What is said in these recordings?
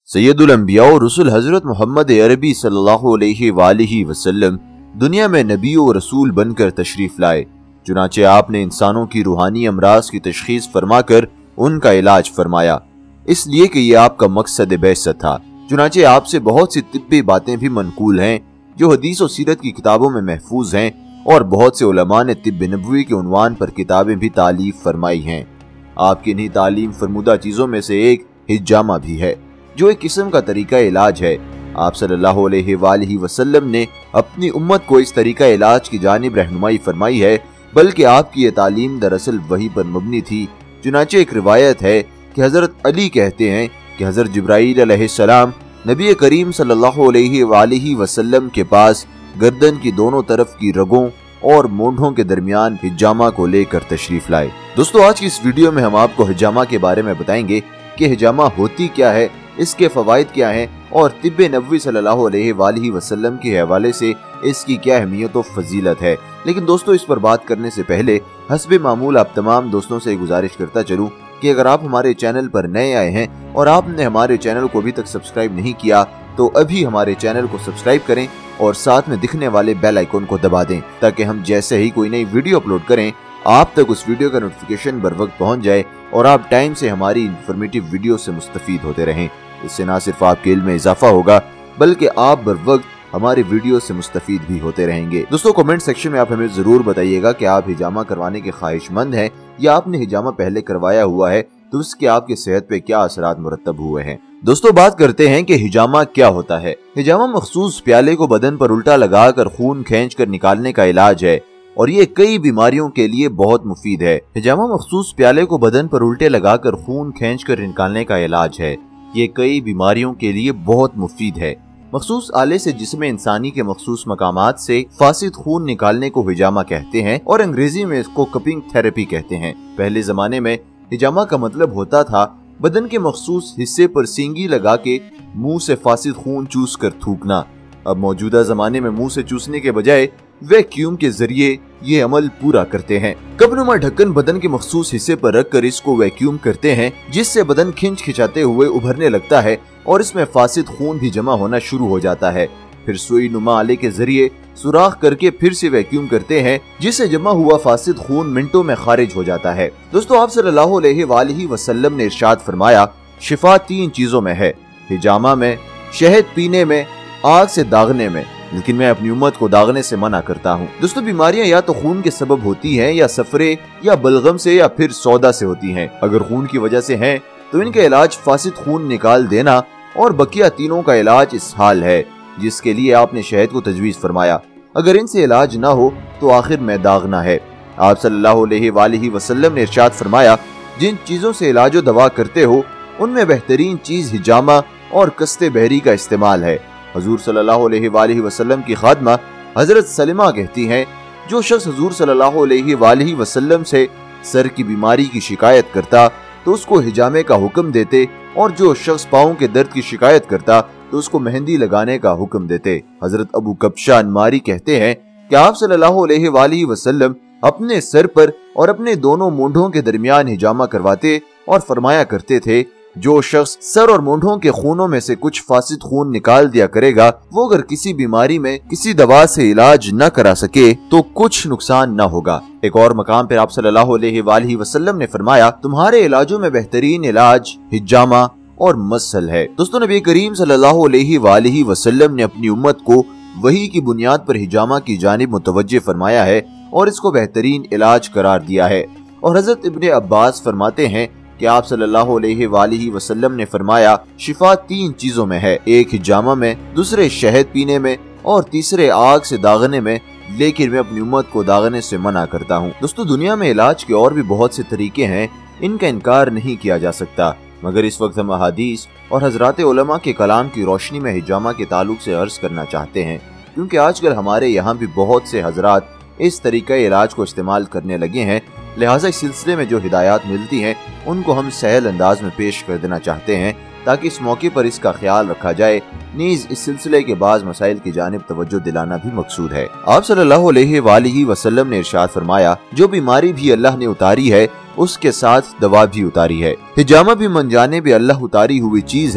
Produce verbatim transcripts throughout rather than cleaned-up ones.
सैयदुल अंबिया और रसूल हजरत मोहम्मद अरबी सल्लल्लाहु अलैहि वालिहि वसल्लम दुनिया में नबी और रसूल बनकर तशरीफ लाए। चुनाचे आपने इंसानों की रूहानी अमराज की तशखीस फरमाकर उनका इलाज फरमाया, इसलिए कि यह आपका मकसद बेअसत था। चुनाचे आपसे बहुत सी तिब्बी बातें भी मनकूल हैं जो हदीस और सीरत की किताबों में महफूज हैं, और बहुत से उलमा ने तिब्ब नबवी के उन्वान पर किताबें भी तालीफ फरमाई हैं। आपकी इन्हीं तालीम फरमुदा चीजों में से एक हिजामा भी है, जो एक किस्म का तरीका इलाज है। आप सल्लल्लाहु अलैहि वालिहि वसल्लम ने अपनी उम्मत को इस तरीका इलाज की जानिब रहनुमाई फरमाई है, बल्कि आपकी ये तालीम दरअसल वही पर मबनी थी। चुनाचे एक रिवायत है कि हजरत अली कहते हैं कि हजरत जिब्राईल अलैहिस्सलाम नबी करीम सल्लल्लाहु अलैहि वालिहि वसल्लम के पास गर्दन की दोनों तरफ की रगों और मोंढों के दरमियान हिजामा को लेकर तशरीफ लाए। दोस्तों, आज की इस वीडियो में हम आपको हिजामा के बारे में बताएंगे कि हिजामा होती क्या है, इसके फवाइद क्या हैं, और तिब्ब नबवी सल्लल्लाहु अलैहि वालिहि वसल्लम के हवाले से इसकी क्या अहमियत और फजीलत है। लेकिन दोस्तों, इस पर बात करने से पहले हस्बे मामूल आप तमाम दोस्तों से गुजारिश करता चलूं कि अगर आप हमारे चैनल पर नए आए हैं और आपने हमारे चैनल को अभी तक सब्सक्राइब नहीं किया तो अभी हमारे चैनल को सब्सक्राइब करें और साथ में दिखने वाले बेल आइकन को दबा दें, ताकि हम जैसे ही कोई नई वीडियो अपलोड करें आप तक उस वीडियो का नोटिफिकेशन बर वक्त पहुंच जाए और आप टाइम से हमारी इंफॉर्मेटिव वीडियो से मुस्तफीद होते रहें। इससे ना सिर्फ आपके इल्म में इजाफा होगा बल्कि आप बर वक्त हमारे वीडियो से मुस्तफीद भी होते रहेंगे। दोस्तों, कमेंट सेक्शन में आप हमें जरूर बताइएगा कि आप हिजामा करवाने के ख्वाहिशमंद हैं या आपने हिजामा पहले करवाया हुआ है, तो उसके आपकी सेहत पे क्या असरात मुरतब हुए हैं। दोस्तों, बात करते हैं कि हिजामा क्या होता है। हिजामा मखसूस प्याले को बदन पर उल्टा लगाकर खून खींच कर निकालने का इलाज है और ये कई बीमारियों के लिए बहुत मुफीद है। हिजामा मखसूस प्याले को बदन पर उल्टे लगाकर खून खींच कर निकालने का इलाज है। ये कई बीमारियों के लिए बहुत मुफीद है। मखसूस आले से जिस्म इंसानी के मखसूस मकामात से फासिद खून निकालने को हिजामा कहते हैं और अंग्रेजी में इसको कपिंग थेरेपी कहते हैं। पहले जमाने में हिजामा का मतलब होता था बदन के मखसूस हिस्से पर सींगी लगा के मुंह से फासिद खून चूस कर थूकना। अब मौजूदा जमाने में मुंह से चूसने के बजाय वैक्यूम के जरिए ये अमल पूरा करते हैं। कपनुमा ढक्कन बदन के मखसूस हिस्से पर रखकर इसको वैक्यूम करते हैं, जिससे बदन खिंच खिंचाते हुए उभरने लगता है और इसमें फासिद खून भी जमा होना शुरू हो जाता है। फिर सुई नुमा आले के जरिए सुराख करके फिर से वैक्यूम करते हैं, जिससे जमा हुआ फासिद खून मिनटों में खारिज हो जाता है। दोस्तों, आप सल्लल्लाहु अलैहि वालिहि वसल्लम ने इरशाद फरमाया, शिफा तीन चीजों में है, हिजामा में, शहद पीने में, आग से दागने में, लेकिन मैं अपनी उम्मत को दागने से मना करता हूँ। दोस्तों, बीमारियां या तो खून के सबब होती हैं या सफरे या बलगम से या फिर सौदा से होती हैं। अगर खून की वजह से हैं तो इनका इलाज फासिद खून निकाल देना और बकिया तीनों का इलाज इस हाल है, जिसके लिए आपने शहद को तजवीज फरमाया। अगर इनसे इलाज ना हो तो आखिर में दागना है। आप सल्लल्लाहु अलैहि वालिहि वसल्लम ने इरशाद फरमाया, जिन चीजों से इलाजो दवा करते हो उनमें बेहतरीन चीज हिजामा और कस्ते बहरी का इस्तेमाल है। हजूर सल्लल्लाहु अलैहि वालिहि वसल्लम की खादमा हजरत सलीमा कहती हैं, जो शख्स हजूर सल्लल्लाहु अलैहि वालिहि वसल्लम से सर की बीमारी की शिकायत करता तो उसको हिजामे का हुक्म देते, और जो शख्स पाँव के दर्द की शिकायत करता तो उसको मेहंदी लगाने का हुक्म देते। हजरत अबू कब्शा अन्मारी कहते हैं कि आप सल्लल्लाहु अलैहि वालिहि वसल्लम अपने सर पर और अपने दोनों मूंढों के दरमियान हिजामा करवाते और फरमाया करते थे, जो शख्स सर और मूंढों के खूनों में से कुछ फासिद खून निकाल दिया करेगा, वो अगर किसी बीमारी में किसी दवा से इलाज न करा सके तो कुछ नुकसान न होगा। एक और मकाम पर आप सल्लल्लाहु अलैहि वालिहि वसल्लम ने फरमाया, तुम्हारे इलाजों में बेहतरीन इलाज हिजामा और मसल है। दोस्तों, नबी करीम सल्लल्लाहु अलैहि वालिहि वसल्लम ने अपनी उम्मत को वही की बुनियाद पर हिजामा की जानिब मुतवज्जे फरमाया है और इसको बेहतरीन इलाज करार दिया है। और हजरत इब्ने अब्बास फरमाते हैं कि आप सल्लल्लाहु अलैहि वालिहि वसल्लम ने फरमाया, शिफा तीन चीजों में है, एक हिजामा में, दूसरे शहद पीने में और तीसरे आग से दागने में, लेकिन मैं अपनी उम्मत को दागने से मना करता हूँ। दोस्तों, दुनिया में इलाज के और भी बहुत से तरीके हैं, इनका इनकार नहीं किया जा सकता, मगर इस वक्त हम अहादीस और हजरात उलमा के कलाम की रोशनी में हिजामा के ताल्लुक से अर्ज करना चाहते हैं, क्योंकि आजकल हमारे यहाँ भी बहुत से हजरात इस तरीका इलाज को इस्तेमाल करने लगे हैं। लिहाजा इस सिलसिले में जो हिदायत मिलती हैं उनको हम सहल अंदाज में पेश कर देना चाहते हैं, ताकि इस मौके पर इसका ख्याल रखा जाए। नीज इस सिलसिले के बाज़ मसाइल की जानिब तवज्जो दिलाना भी मकसूद है। आप सल्लल्लाहु अलैहि वालिहि वसल्लम ने इरशाद फरमाया, जो बीमारी भी अल्लाह ने उतारी है उसके साथ दवा भी उतारी है। हिजामा भी मन जाने भी अल्लाह उतारी हुई चीज है,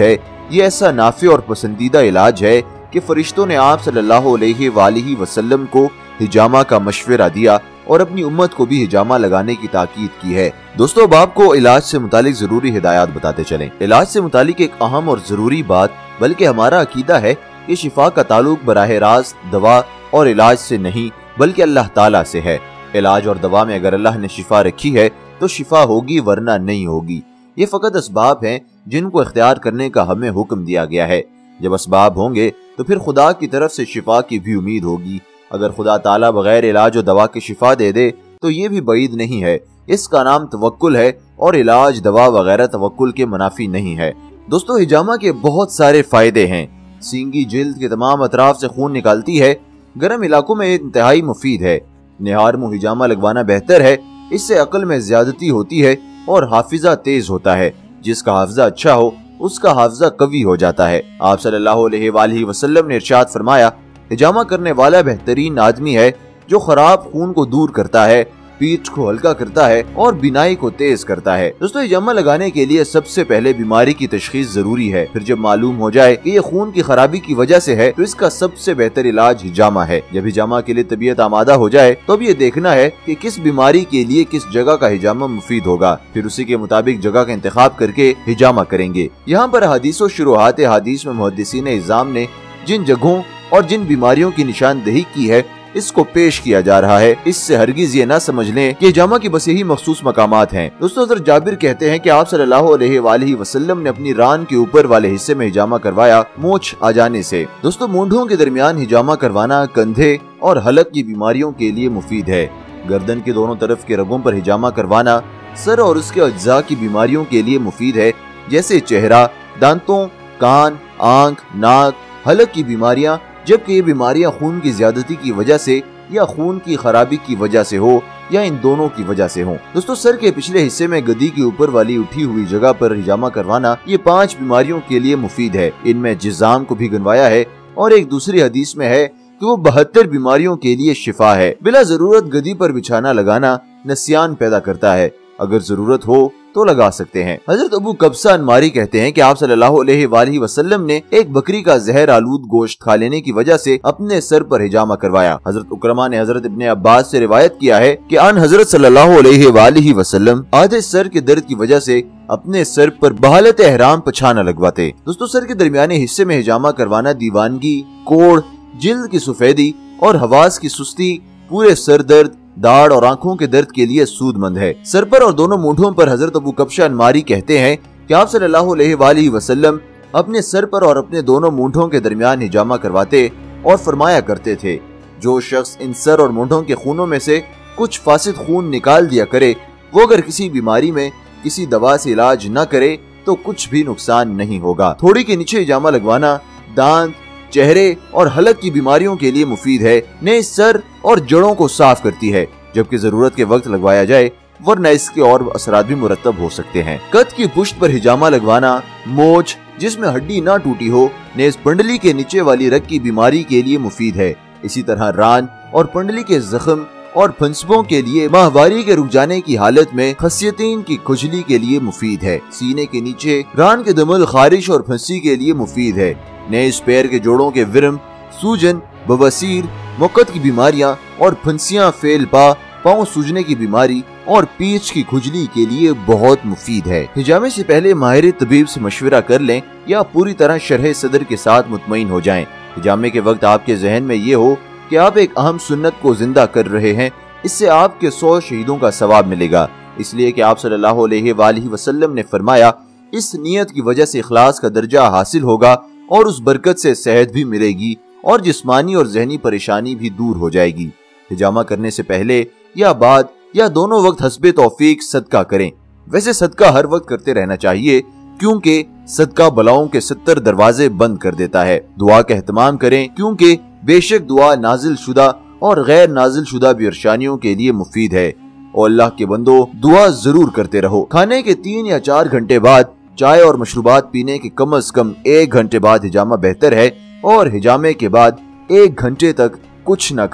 ये ऐसा नाफे और पसंदीदा इलाज है कि फरिश्तों ने आप सल्लल्लाहु अलैहि वालिहि वसल्लम को हिजामा का मशवरा दिया और अपनी उम्मत को भी हिजामा लगाने की ताकीद की है। दोस्तों, अब आपको इलाज से मुतालिक जरूरी हिदायत बताते चलें। इलाज से मुतालिक एक अहम और जरूरी बात बल्कि हमारा अकीदा है कि शिफा का ताल्लुक बराह रास्त दवा और इलाज से नहीं बल्कि अल्लाह ताला से है। इलाज और दवा में अगर अल्लाह ने शिफा रखी है तो शिफा होगी, वरना नहीं होगी। ये फकत असबाब हैं जिनको इख्तियार करने का हमें हुक्म दिया गया है। जब असबाब होंगे तो फिर खुदा की तरफ से शिफा की भी उम्मीद होगी। अगर खुदा ताला बगैर इलाज और दवा की शिफा दे दे तो ये भी बईद नहीं है। इसका नाम तवक्कुल है और इलाज दवा वगैरह तवक्कुल के मुनाफी नहीं है। दोस्तों, हिजामा के बहुत सारे फायदे हैं। सींगी जिल्द के तमाम अतराफ से खून निकालती है। गर्म इलाकों में इंतहाई मुफीद है। निहार मुंह हिजामा लगवाना बेहतर है। इससे अक्ल में ज्यादती होती है और हाफिजा तेज होता है। जिसका हाफिजा अच्छा हो उसका हाफिजा कवी हो जाता है। आप सल्लल्लाहु अलैहि वसल्लम ने इरशाद फरमाया, हिजामा करने वाला बेहतरीन आदमी है जो खराब खून को दूर करता है, पीठ को हल्का करता है और बिनाई को तेज करता है। दोस्तों, हिजामा लगाने के लिए सबसे पहले बीमारी की तशखीस जरूरी है। फिर जब मालूम हो जाए कि ये खून की खराबी की वजह से है तो इसका सबसे बेहतर इलाज हिजामा है। जब हिजामा के लिए तबीयत आमादा हो जाए तो अब ये देखना है कि किस बीमारी के लिए किस जगह का हिजामा मुफीद होगा। फिर उसी के मुताबिक जगह का इंतखाब करके हिजामा करेंगे। यहाँ पर हदीसों शुरुआत हदीस में मुहद्दिसीन इज़ाम ने जिन जगहों और जिन बीमारियों की निशानदेही की है इसको पेश किया जा रहा है। इससे हरगिज ये ना समझ लें कि हिजामा की बस यही मखसूस मकामात हैं। दोस्तों, हज़रत जाबिर कहते हैं कि आप सल्लल्लाहु अलैहि वसल्लम ने अपनी रान के ऊपर वाले हिस्से में हिजामा करवाया मूंछ आ जाने से। दोस्तों, मूंढों के दरमियान हिजामा करवाना कंधे और हलक की बीमारियों के लिए मुफीद है। गर्दन के दोनों तरफ के रगों पर हिजामा करवाना सर और उसके अज्जा की बीमारियों के लिए मुफीद है, जैसे चेहरा, दांतों, कान, आंख, नाक, हलक की बीमारियां, जबकि ये बीमारियां खून की ज्यादती की वजह से या खून की खराबी की वजह से हो या इन दोनों की वजह से हो। दोस्तों, सर के पिछले हिस्से में गद्दी के ऊपर वाली उठी हुई जगह पर हिजामा करवाना ये पांच बीमारियों के लिए मुफीद है। इनमें जिज़ाम को भी गिनवाया है और एक दूसरी हदीस में है कि वो बहत्तर बीमारियों के लिए शिफा है। बिला जरूरत गद्दी पर बिछाना लगाना नसियान पैदा करता है। अगर जरूरत हो तो लगा सकते हैं। हजरत अबू कब्सा अनमारी कहते हैं कि आप सल्लल्लाहु अलैहि वसल्लम ने एक बकरी का जहर आलूद गोश्त खा लेने की वजह से अपने सर पर हिजामा करवाया। हजरत उकरमा ने हजरत इब्ने अब्बास से रिवायत किया है कि आन हजरत सल्लल्लाहु अलैहि वसल्लम आधे सर के दर्द की वजह से अपने सर पर बहालत एहराम पछाना लगवाते। दोस्तों, सर के दरमियाने हिस्से में हिजामा करवाना दीवानगी, कोड़, जिल्द की सफेदी और हवास की सुस्ती, पूरे सर दर्द, दाढ़ और आंखों के दर्द के लिए सूदमंद है। सर पर और दोनों मूंढों पर हजरत अबू कब्शा अनमारी कहते हैं कि आप सल्लल्लाहु अलैहि वसल्लम अपने सर पर और अपने दोनों मूंढों के दरमियान हिजामा करवाते और फरमाया करते थे, जो शख्स इन सर और मूंढों के खूनों में से कुछ फासिद खून निकाल दिया करे, वो अगर किसी बीमारी में किसी दवा से इलाज न करे तो कुछ भी नुकसान नहीं होगा। थोड़ी के नीचे हिजामा लगवाना दांत, चेहरे और हलक की बीमारियों के लिए मुफीद है। ने सर और जड़ों को साफ करती है, जबकि जरूरत के वक्त लगवाया जाए, वरना इसके और असरात भी मुरतब हो सकते हैं। कद की पुश्त पर हिजामा लगवाना मोच जिसमें हड्डी ना टूटी हो, नेज़ पंडली के नीचे वाली रग की बीमारी के लिए मुफीद है। इसी तरह रान और पंडली के जख्म और फंसबों के लिए, माहवारी के रुक जाने की हालत में खसियतीन की खुजली के लिए मुफीद है। सीने के नीचे रान के दमल, खारिश और फंसी के लिए मुफीद है। नेज़ पैर के जोड़ों के विरम, सूजन, बवासीर, मुक्कत की बीमारियां और फंसियां, फेल पा, पाँव सूजने की बीमारी और पीठ की खुजली के लिए बहुत मुफीद है। हिजामे से पहले माहिर तबीब से मशवरा कर लें या पूरी तरह शरह सदर के साथ मुतमईन हो जाएं। हिजामे के वक्त आपके जहन में ये हो कि आप एक अहम सुन्नत को जिंदा कर रहे हैं। इससे आपके सौ शहीदों का सवाब मिलेगा, इसलिए कि आप सल्लल्लाहु अलैहि वसल्लम ने फरमाया, इस नियत की वजह से इखलास का दर्जा हासिल होगा और उस बरकत से सेहत भी मिलेगी और जिस्मानी और जहनी परेशानी भी दूर हो जाएगी। हिजामा करने से पहले या बाद या दोनों वक्त हस्बे तौफीक सदका करें। वैसे सदका हर वक्त करते रहना चाहिए, क्योंकि सदका बलाओं के सत्तर दरवाजे बंद कर देता है। दुआ का एहतमाम करें, क्योंकि बेशक दुआ नाजिल शुदा और गैर नाजिल शुदा परेशानियों के लिए मुफीद है। और अल्लाह के बंदो, दुआ जरूर करते रहो। खाने के तीन या चार घंटे बाद चाय और मशरूबात पीने के कम अज कम एक घंटे बाद हिजामा बेहतर है, और हिजामे के बाद एक घंटे तक कुछ न खाएं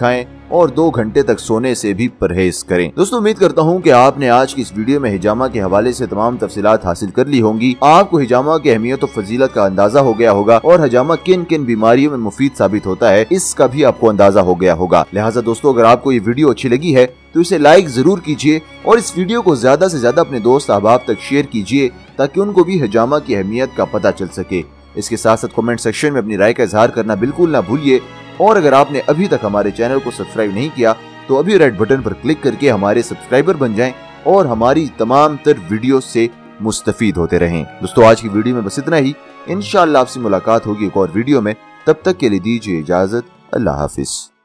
और दो घंटे तक सोने से भी परहेज करें। दोस्तों उम्मीद करता हूं कि आपने आज की इस वीडियो में हिजामा के हवाले से तमाम तफसीलात हासिल कर ली होंगी। आपको हिजामा की अहमियत और फजीलत का अंदाजा हो गया होगा और हिजामा किन किन बीमारियों में मुफीद साबित होता है इसका भी आपको अंदाजा हो गया होगा। लिहाजा दोस्तों अगर आपको ये वीडियो अच्छी लगी है तो इसे लाइक जरूर कीजिए और इस वीडियो को ज्यादा से ज्यादा अपने दोस्त अहबाब तक शेयर कीजिए ताकि उनको भी हिजामा की अहमियत का पता चल सके। इसके साथ साथ कमेंट सेक्शन में अपनी राय का इजहार करना बिल्कुल ना भूलिए और अगर आपने अभी तक हमारे चैनल को सब्सक्राइब नहीं किया तो अभी रेड बटन पर क्लिक करके हमारे सब्सक्राइबर बन जाएं और हमारी तमाम तर वीडियो से मुस्तफीद होते रहें। दोस्तों आज की वीडियो में बस इतना ही। इंशाअल्लाह आपसे मुलाकात होगी एक और वीडियो में। तब तक के लिए दीजिए इजाजत। अल्लाह हाफिज।